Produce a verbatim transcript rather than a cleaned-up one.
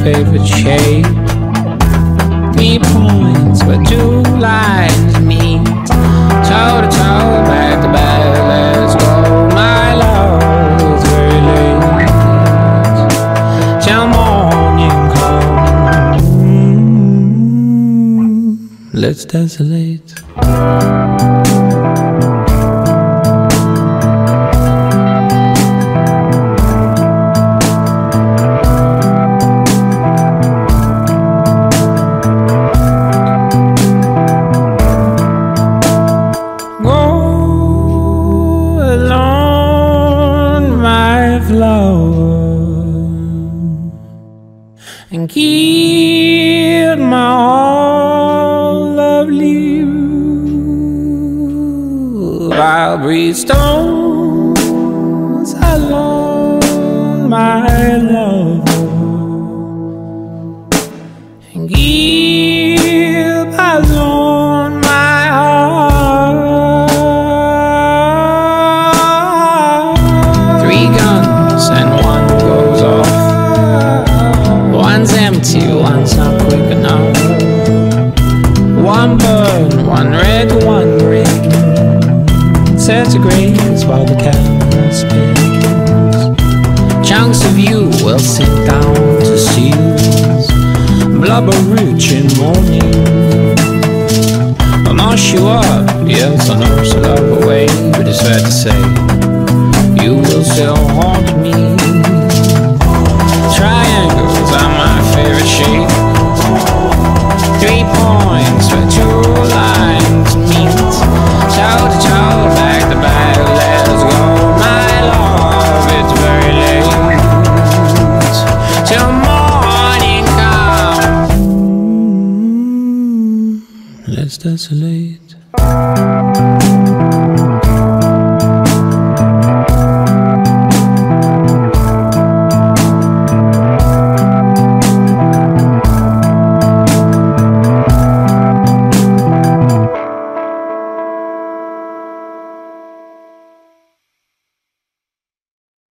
favorite shape. Three points where two lines meet. Toe to toe, back to back, let's go. My love, it's very late till morning comes. Let's desolate. And keep my all lovely roof. I'll breathe stones along my love, and keep alone my heart. Three guns and one goes off. One's empty, one's not quick enough. One burn, one red, one green. Centigrades while the camera spins. Chunks of you will sink down to seals. Blubber rich in morning. I'll mash you up, yes, I'll nurse your love away. But it's fair to say, you will still haunt me. Triangles are my favorite shape. Three points where two lines meet. Toe to toe, back to back, let's go. My love, it's very late till morning comes. Let's desolate.